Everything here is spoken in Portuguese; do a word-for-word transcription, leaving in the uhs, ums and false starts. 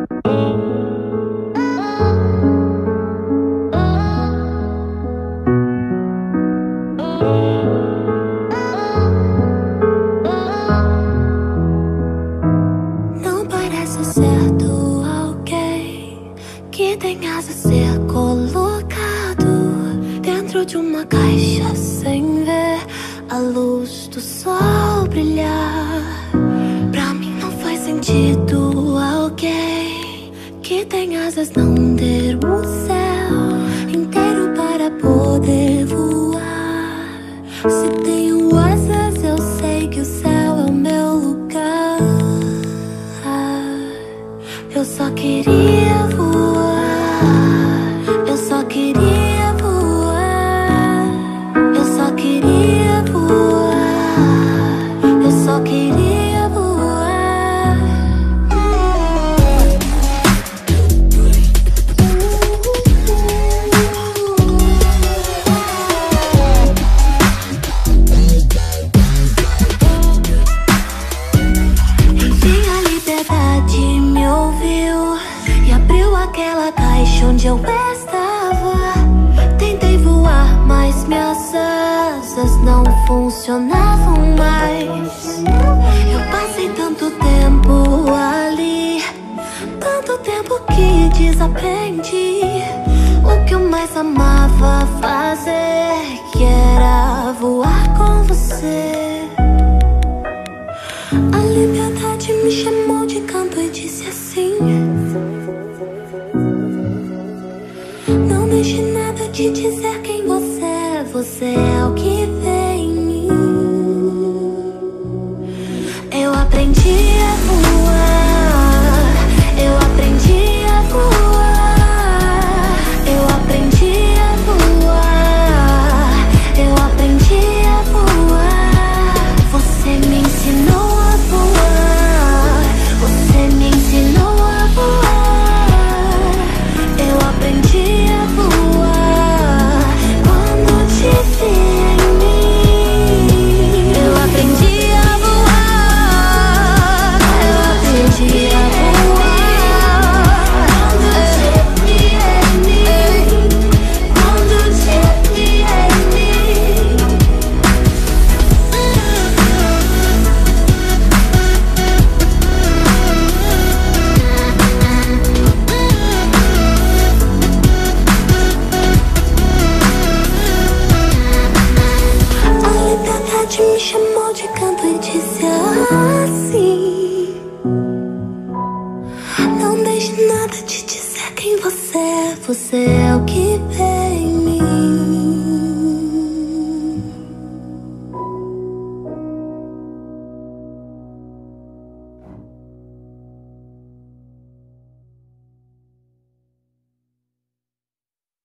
Não parece certo alguém que tenha a ser colocado dentro de uma caixa sem ver a luz do sol brilhar. Pra mim não faz sentido alguém que tem asas não ter o céu inteiro para poder voar. Se tenho asas, eu sei que o céu é o meu lugar. Eu só queria voar, eu só queria voar, eu só queria voar, eu só queria voar. Enfim a liberdade me ouviu e abriu aquela caixa onde eu estava. Tentei voar, mas minhas asas não funcionavam mais. Eu passei tanto tempo ali, tanto tempo que desaprendi o que eu mais amava fazer, que era voar com você. A liberdade me chamou de canto e disse assim: não deixe nada te dizer quem você é. Você é o que vê em mim. Eu aprendi a voar, eu aprendi a voar, eu aprendi a voar, eu aprendi a voar. Você me ensinou a voar, você me ensinou a voar. Eu aprendi a voar quando te vi em mim. Eu aprendi a voar, eu aprendi a voar quando te vi em mim, quando te vi em mim. A liberdade me chamou de canto e disse assim: não deixe nada te dizer quem você é. Você é o que vê